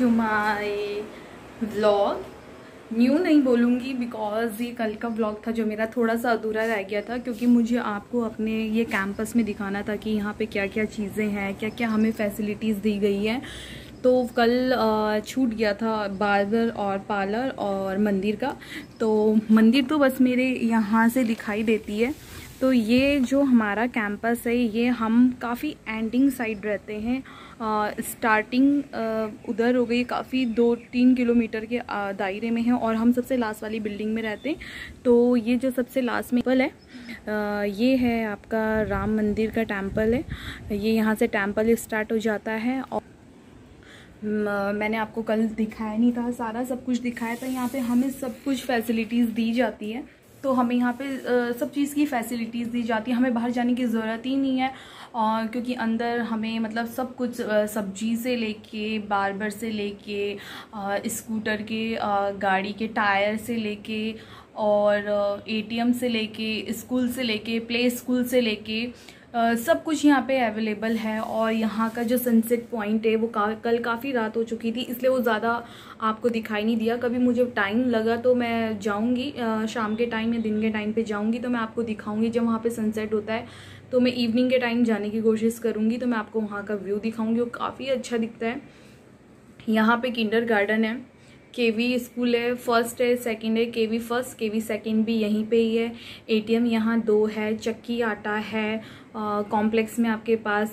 To my vlog. New नहीं बोलूँगी because ये कल का व्लॉग था जो मेरा थोड़ा सा अधूरा रह गया था, क्योंकि मुझे आपको अपने ये कैंपस में दिखाना था कि यहाँ पे क्या क्या चीज़ें हैं, क्या क्या हमें फैसिलिटीज़ दी गई हैं। तो कल छूट गया था बार्बर और पार्लर और मंदिर का। तो मंदिर तो बस मेरे यहाँ से दिखाई देती है। तो ये जो हमारा कैंपस है ये हम काफ़ी एंडिंग साइड रहते हैं। स्टार्टिंग उधर हो गई, काफ़ी 2-3 किलोमीटर के दायरे में है, और हम सबसे लास्ट वाली बिल्डिंग में रहते हैं। तो ये जो सबसे लास्ट में टेम्पल है, ये है आपका राम मंदिर का टेम्पल है। ये यहाँ से टेम्पल स्टार्ट हो जाता है। और मैंने आपको कल दिखाया नहीं था, सारा सब कुछ दिखाया था। यहाँ पे हमें सब कुछ फैसिलिटीज़ दी जाती है। तो हमें यहाँ पे सब चीज़ की फैसिलिटीज़ दी जाती है, हमें बाहर जाने की ज़रूरत ही नहीं है। और क्योंकि अंदर हमें मतलब सब कुछ सब्जी से लेके, बार्बर से लेके, स्कूटर के, गाड़ी के टायर से लेके, और एटीएम से लेके, स्कूल से लेके, प्ले स्कूल से लेके सब कुछ यहाँ पे अवेलेबल है। और यहाँ का जो सनसेट पॉइंट है वो कल काफ़ी रात हो चुकी थी, इसलिए वो ज़्यादा आपको दिखाई नहीं दिया। कभी मुझे टाइम लगा तो मैं जाऊँगी, शाम के टाइम या दिन के टाइम पे जाऊँगी तो मैं आपको दिखाऊँगी। जब वहाँ पे सनसेट होता है तो मैं इवनिंग के टाइम जाने की कोशिश करूँगी, तो मैं आपको वहाँ का व्यू दिखाऊँगी। वो काफ़ी अच्छा दिखता है। यहाँ पे किंडर गार्डन है, केवी स्कूल है, फर्स्ट है, सेकंड है, केवी फर्स्ट, केवी सेकंड भी यहीं पे ही है। एटीएम यहाँ 2 है, चक्की आटा है। कॉम्प्लेक्स में आपके पास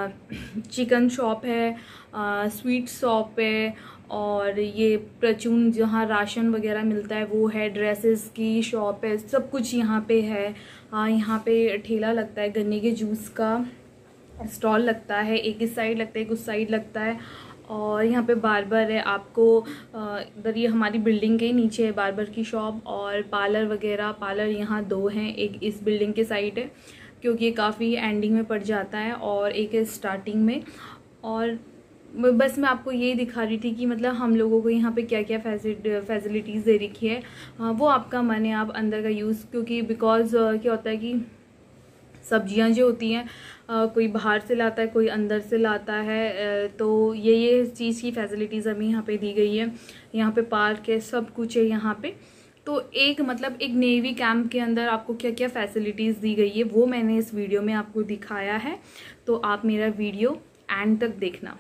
चिकन शॉप है, स्वीट शॉप है, और ये प्रचून जहाँ राशन वगैरह मिलता है वो है, ड्रेसेस की शॉप है, सब कुछ यहाँ पे है। यहाँ पे ठेला लगता है, गन्ने के जूस का स्टॉल लगता है, एक इस साइड लगता है, एक उस साइड लगता है। और यहाँ पे बार्बर है आपको, इधर ये हमारी बिल्डिंग के नीचे है बार्बर की शॉप। और पार्लर वगैरह, पार्लर यहाँ 2 हैं, एक इस बिल्डिंग के साइड है क्योंकि ये काफ़ी एंडिंग में पड़ जाता है, और एक है स्टार्टिंग में। और बस मैं आपको यही दिखा रही थी कि मतलब हम लोगों को यहाँ पे क्या क्या फैसिलिटीज़ दे रखी है। वो आपका मन है, आप अंदर का यूज़, क्योंकि बिकॉज़ क्या होता है कि सब्जियां जो होती हैं कोई बाहर से लाता है, कोई अंदर से लाता है। तो ये चीज़ की फैसिलिटीज़ हमें यहाँ पे दी गई है। यहाँ पे पार्क है, सब कुछ है यहाँ पे। तो एक मतलब एक नेवी कैंप के अंदर आपको क्या क्या फैसिलिटीज़ दी गई है वो मैंने इस वीडियो में आपको दिखाया है। तो आप मेरा वीडियो एंड तक देखना।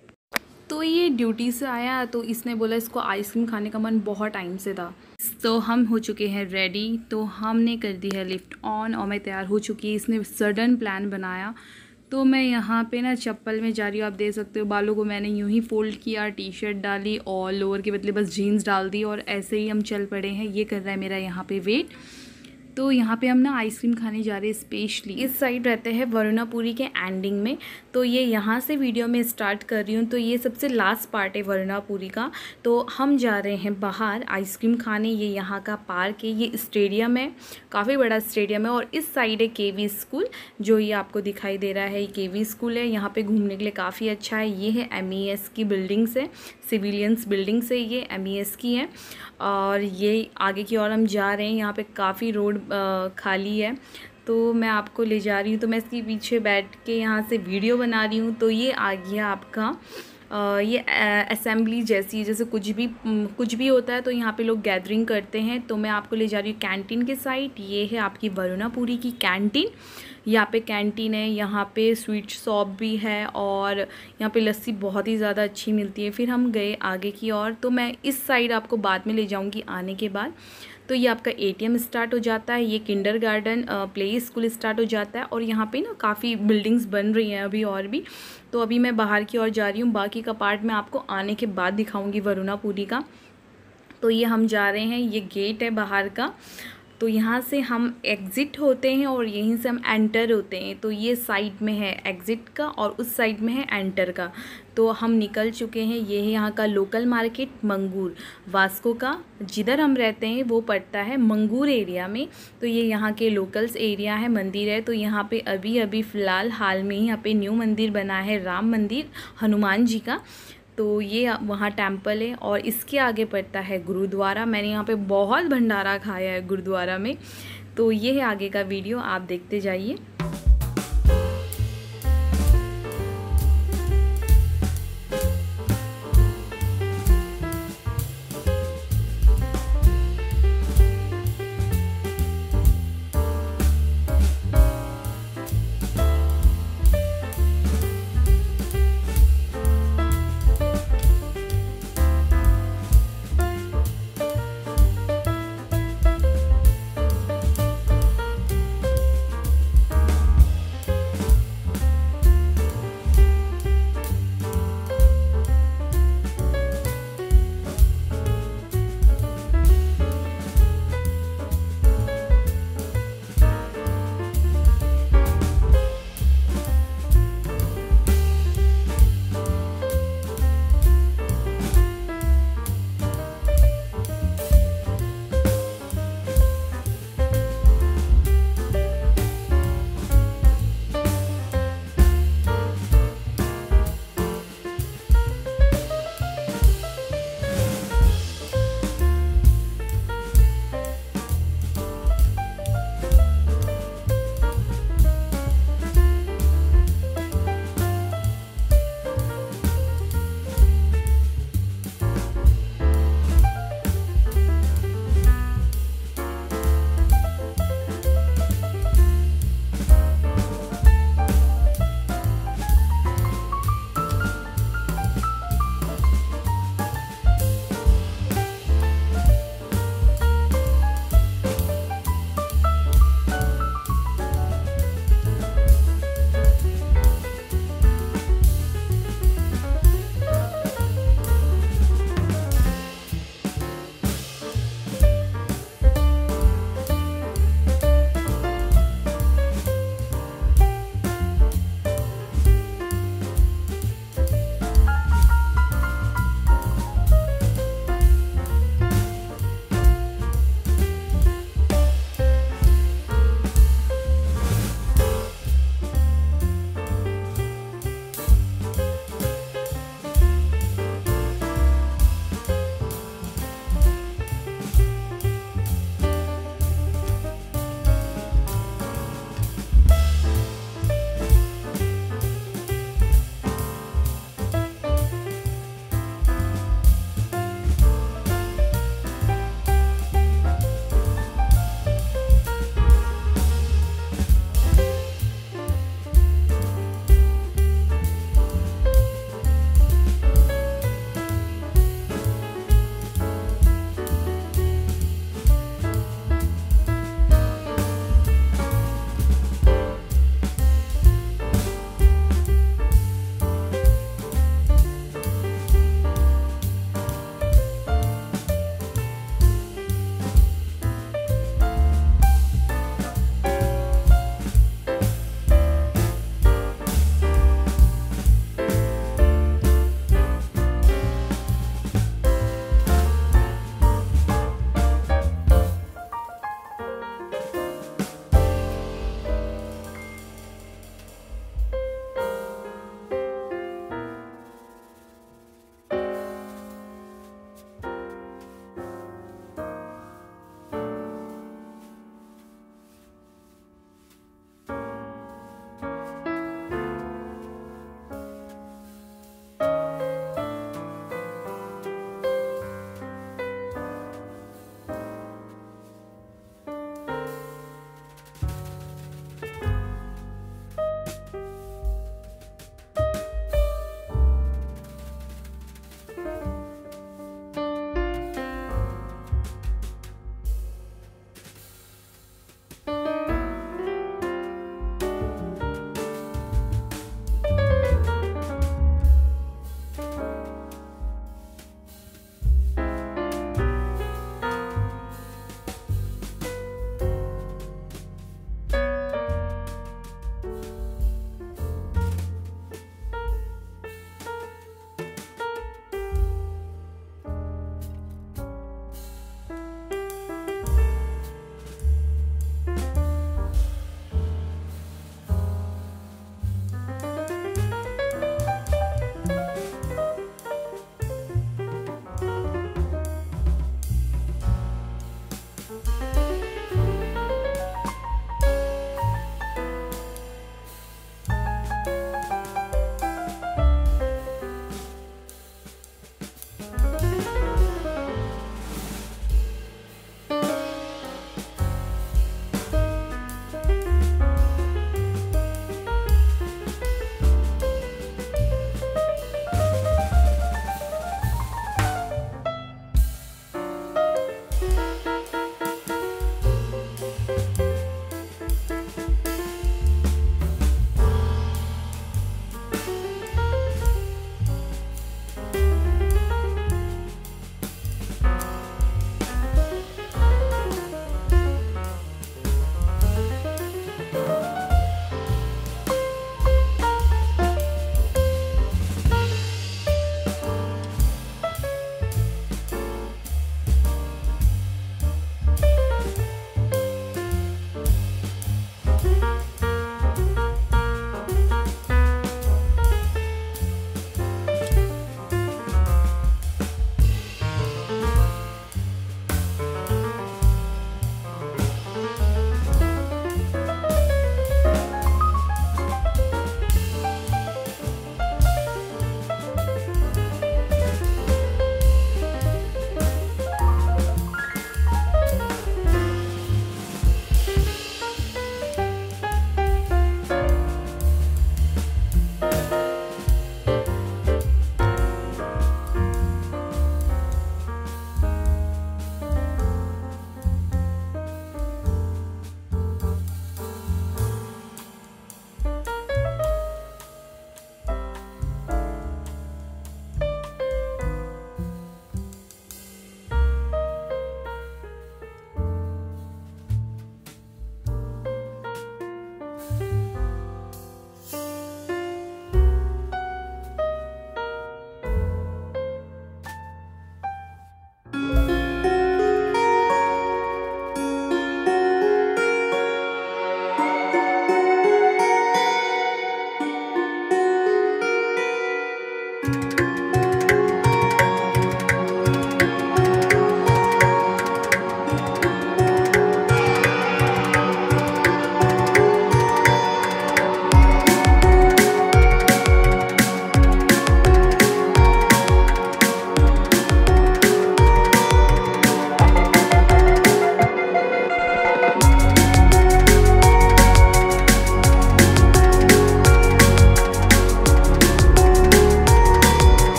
तो ये ड्यूटी से आया तो इसने बोला इसको आइसक्रीम खाने का मन बहुत टाइम से था। तो हम हो चुके हैं रेडी, तो हमने कर दी है लिफ्ट ऑन और मैं तैयार हो चुकी है। इसने सडन प्लान बनाया, तो मैं यहाँ पे ना चप्पल में जा रही हूँ। आप देख सकते हो बालों को मैंने यूं ही फोल्ड किया, टी शर्ट डाली और लोअर के बदले बस जीन्स डाल दी, और ऐसे ही हम चल पड़े हैं। ये कर रहा है मेरा यहाँ पे वेट। तो यहाँ पे हम ना आइसक्रीम खाने जा रहे हैं स्पेशली। इस साइड रहते हैं वरुणापुरी के एंडिंग में, तो ये यहाँ से वीडियो में स्टार्ट कर रही हूँ। तो ये सबसे लास्ट पार्ट है वरुणापुरी का। तो हम जा रहे हैं बाहर आइसक्रीम खाने। ये यहाँ का पार्क है, ये स्टेडियम है, काफ़ी बड़ा स्टेडियम है। और इस साइड है केवी स्कूल, जो ये आपको दिखाई दे रहा है, ये केवी स्कूल है। यहाँ पे घूमने के लिए काफ़ी अच्छा है। ये है MES की बिल्डिंग्स है, सिविलियंस बिल्डिंग्स है, ये MES की है। और ये आगे की ओर हम जा रहे हैं। यहाँ पे काफ़ी रोड खाली है, तो मैं आपको ले जा रही हूँ। तो मैं इसके पीछे बैठ के यहाँ से वीडियो बना रही हूँ। तो ये आ गया आपका ये असेंबली जैसी, जैसे कुछ भी होता है तो यहाँ पे लोग गैदरिंग करते हैं। तो मैं आपको ले जा रही हूँ कैंटीन के साइड। ये है आपकी वरुणापुरी की कैंटीन। यहाँ पे कैंटीन है, यहाँ पे स्वीट शॉप भी है, और यहाँ पे लस्सी बहुत ही ज़्यादा अच्छी मिलती है। फिर हम गए आगे की ओर, तो मैं इस साइड आपको बाद में ले जाऊँगी आने के बाद। तो ये आपका ATM स्टार्ट हो जाता है, ये kindergarten play school start हो जाता है। और यहाँ पे ना काफ़ी बिल्डिंग्स बन रही हैं अभी और भी। तो अभी मैं बाहर की ओर जा रही हूँ, बाकी का पार्ट मैं आपको आने के बाद दिखाऊँगी वरुणापुरी का। तो ये हम जा रहे हैं, ये गेट है बाहर का। तो यहाँ से हम एग्ज़िट होते हैं और यहीं से हम एंटर होते हैं। तो ये साइड में है एग्ज़िट का और उस साइड में है एंटर का। तो हम निकल चुके हैं। ये है यहाँ का लोकल मार्केट मंगूर, वास्को का जिधर हम रहते हैं वो पड़ता है मंगूर एरिया में। तो ये यहाँ के लोकल्स एरिया है, मंदिर है। तो यहाँ पे अभी फ़िलहाल हाल में ही यहाँ पे न्यू मंदिर बना है, राम मंदिर हनुमान जी का। तो ये वहाँ टेम्पल है, और इसके आगे पड़ता है गुरुद्वारा। मैंने यहाँ पे बहुत भंडारा खाया है गुरुद्वारा में। तो ये है आगे का वीडियो, आप देखते जाइए।